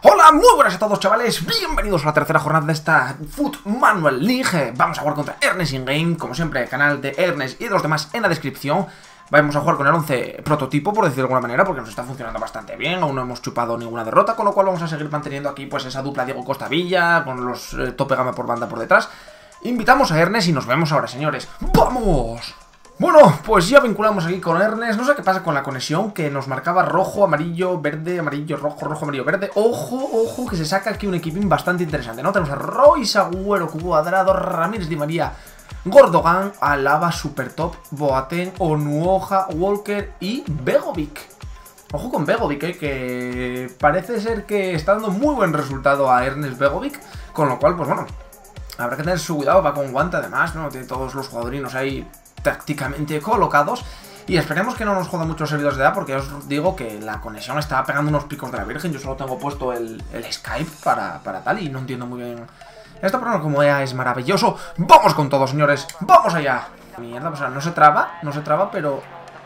Hola, muy buenas a todos, chavales. Bienvenidos a la tercera jornada de esta Foot Manual League. Vamos a jugar contra Ernest in-game. Como siempre, canal de Ernest y de los demás en la descripción. Vamos a jugar con el 11 prototipo, por decirlo de alguna manera, porque nos está funcionando bastante bien. Aún no hemos chupado ninguna derrota, con lo cual vamos a seguir manteniendo aquí pues esa dupla Diego Costa Villa, con los tope gama por banda por detrás. Invitamos a Ernest y nos vemos ahora, señores. ¡Vamos! Bueno, pues ya vinculamos aquí con Ernest. No sé qué pasa con la conexión, que nos marcaba rojo, amarillo, verde, amarillo, rojo, rojo, amarillo, verde. Ojo, ojo, que se saca aquí un equipín bastante interesante, ¿no? Tenemos a Royce, Agüero, Cuadrado, Ramírez Di María, Gordogan, Alaba, Supertop, Boateng, Onuoja, Walker y Begovic. Ojo con Begovic, que parece ser que está dando muy buen resultado a Ernest Begovic. Con lo cual, pues bueno, habrá que tener su cuidado. Va con guante además, ¿no? Tiene todos los jugadorinos ahí tácticamente colocados. Y esperemos que no nos joda mucho los servidores de edad, porque os digo que la conexión está pegando unos picos de la virgen. Yo solo tengo puesto el Skype para tal y no entiendo muy bien esto, pero no, como EA es maravilloso. ¡Vamos con todo, señores! ¡Vamos allá! Mierda, o sea, no se traba, pero...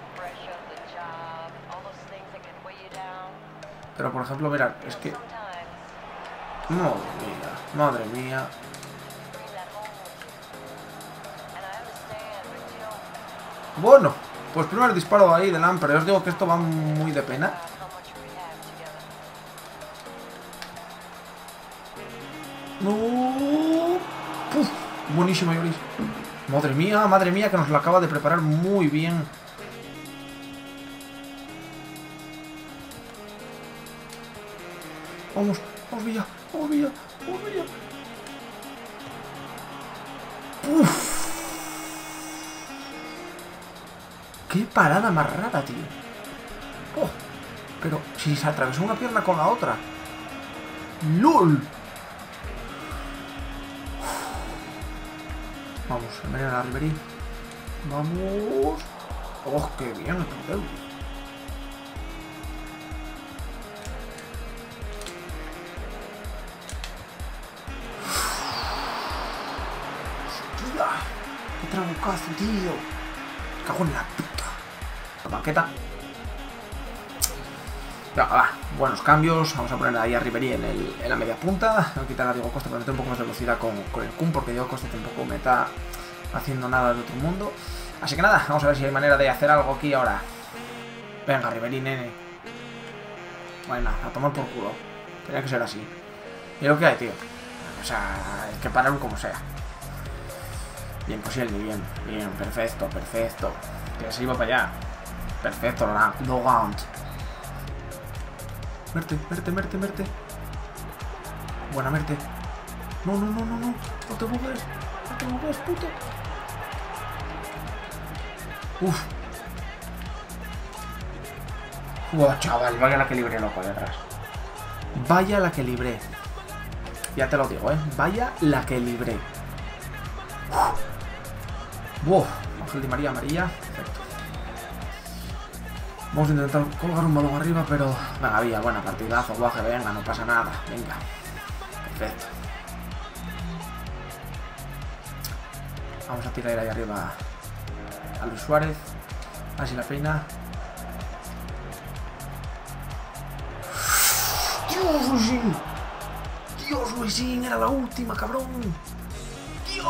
Pero, por ejemplo, mirad, es que... Madre mía. Bueno, pues primer disparo ahí de LAN, pero os digo que esto va muy de pena. No. Puf, buenísimo, Lloris. Madre mía, que nos lo acaba de preparar muy bien. Vamos, vamos, Villa, vamos, Villa, vamos, Villa. Uf. ¡Qué parada más rara, tío! ¡Oh! Pero si se atravesó una pierna con la otra. ¡LOL! Vamos, a ver a la Ribery. ¡Vamos! ¡Oh, qué bien! El torneo. ¡Hostia! ¡Qué trabucazo, tío! ¡Cago en la puta! Banqueta. Ya, va, buenos cambios. Vamos a poner ahí a Ribery en la media punta. Voy a quitar a Diego Costa para meter un poco más de velocidad con el Kun, porque Diego Costa tampoco me está haciendo nada de otro mundo. Así que nada, vamos a ver si hay manera de hacer algo aquí ahora. Venga, Ribery, nene. Bueno, a tomar por culo. Tenía que ser así. Y lo que hay, tío. O sea, hay que pararlo como sea. Bien, pues bien, bien, perfecto, perfecto. Que se iba para allá. Perfecto, no gaunt. Merte. Buena, Merte. No. No te mueves, puto. Uf. Chaval, vaya la que libré, loco, de atrás. Vaya la que libré. Ya te lo digo, vaya la que libré. Uf. Ángel Di María, amarilla. Perfecto. Vamos a intentar colgar un balón arriba, pero... Venga, Villa, buena partidazo, guaje, venga, no pasa nada. Venga. Perfecto. Vamos a tirar ahí arriba a Luis Suárez. Así la peina. ¡Dios, Luisín! ¡Dios, Luisín! ¡Era la última, cabrón! ¡Dios!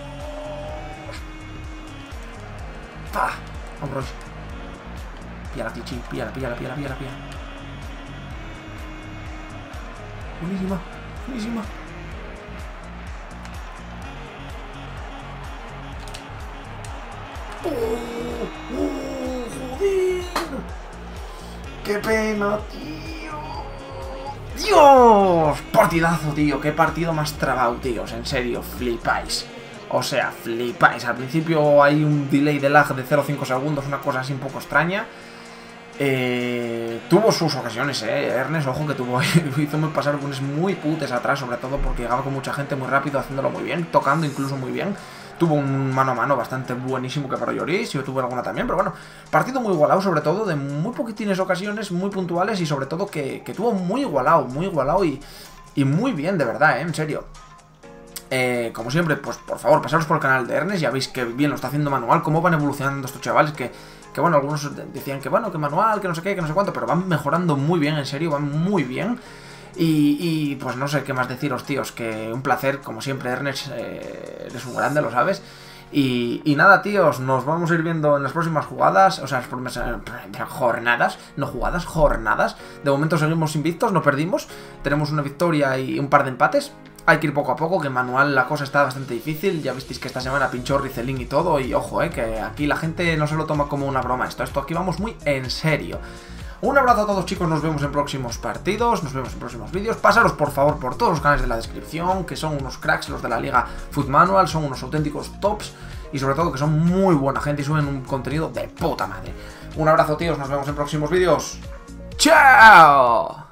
¡Pah! Vamos, Royce. Píllala, Tichi, píllala. Buenísima. ¡Joder! ¡Qué pena, tío! ¡Dios! Partidazo, tío. Qué partido más trabado, tíos. En serio, flipáis. O sea, flipáis. Al principio hay un delay de lag de 0,5 segundos, una cosa así un poco extraña. Tuvo sus ocasiones, Ernest, ojo que hizo pasar unos muy putes atrás, sobre todo porque llegaba con mucha gente muy rápido, haciéndolo muy bien, tocando incluso muy bien. Tuvo un mano a mano bastante buenísimo que paró Lloris, yo tuve alguna también, pero bueno, partido muy igualado, sobre todo de muy poquitines ocasiones, muy puntuales y sobre todo que tuvo muy igualado y muy bien, de verdad, en serio. Como siempre, pues por favor, pasaros por el canal de Ernest, ya veis que bien lo está haciendo manual, cómo van evolucionando estos chavales, que bueno, algunos decían que bueno, que manual, que no sé qué, que no sé cuánto, pero van mejorando muy bien, en serio, van muy bien. Y pues no sé qué más deciros, tíos, que un placer, como siempre, Ernest, eres un grande, lo sabes. Y nada, tíos, nos vamos a ir viendo en las próximas jugadas, o sea, las próximas jornadas, no jugadas, jornadas. De momento seguimos invictos, no perdimos, tenemos una victoria y un par de empates. Hay que ir poco a poco, que en manual la cosa está bastante difícil. Ya visteis que esta semana pinchó Rizelin y todo. Y ojo, que aquí la gente no se lo toma como una broma esto aquí vamos muy en serio. Un abrazo a todos, chicos, nos vemos en próximos partidos, nos vemos en próximos vídeos. Pasaros por favor por todos los canales de la descripción, que son unos cracks los de la Liga Foot Manual, son unos auténticos tops. Y sobre todo que son muy buena gente y suben un contenido de puta madre. Un abrazo, tíos, nos vemos en próximos vídeos. ¡Chao!